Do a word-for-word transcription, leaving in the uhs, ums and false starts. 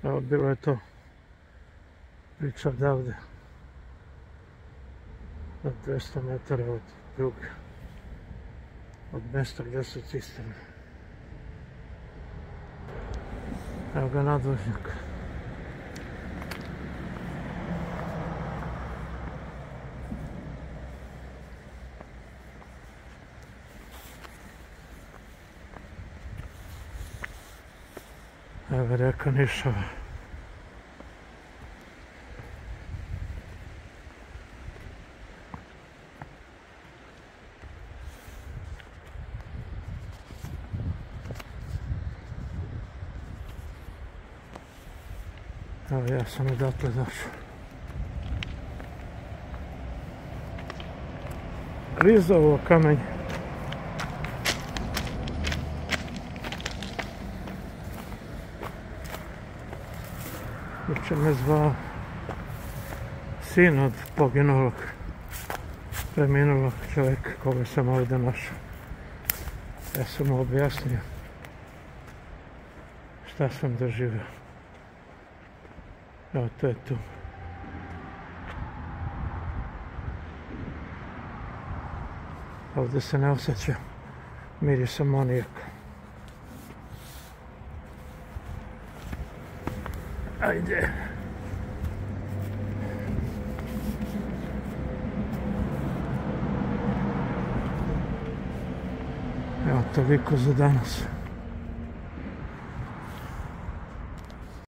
Evo, bilo je to priča odavde, od dvesta metara od pruge, od mjesta gdje su cisterne. Evo ga nadvožnjak. Evo reka Nišava. Evo ja sam odatle došao. Krizovo kamenje. Jučer me zvao sin od poginulog, preminulog čovjeka koga sam ovdje našao. Ja sam mu objasnio šta sam doživio. Evo, to je tu. Ovdje se ne osjeća miris amonijaka. Ajde. Evo, toliko za danas.